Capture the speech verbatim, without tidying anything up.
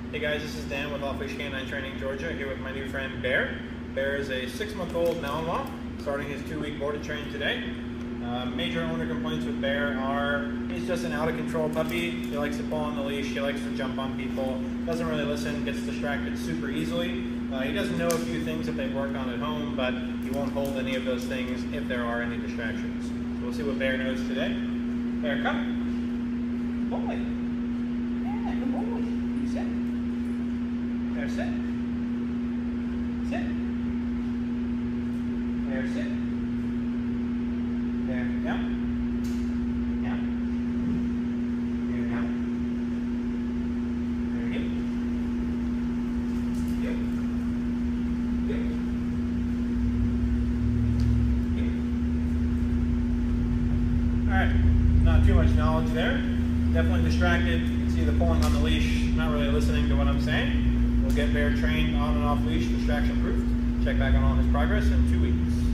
Hey guys, this is Dan with Leash K nine Training, Georgia, here with my new friend Bear. Bear is a six-month-old Malinois, starting his two-week boarded train today. Uh, major owner complaints with Bear are he's just an out-of-control puppy. He likes to pull on the leash, he likes to jump on people, doesn't really listen, gets distracted super easily. Uh, he doesn't know a few things that they've worked on at home, but he won't hold any of those things if there are any distractions. So we'll see what Bear knows today. Bear, come. Boy. Yeah, good boy. You sit. Bear, sit. Sit. Bear, sit. Bear, down. Down. Bear, down. Very good. Good. Good. Good. All right. Not too much knowledge there. Definitely distracted. You can see the pulling on the leash, not really listening to what I'm saying. We'll get Bear trained on and off leash, distraction proof. Check back on all his progress in two weeks.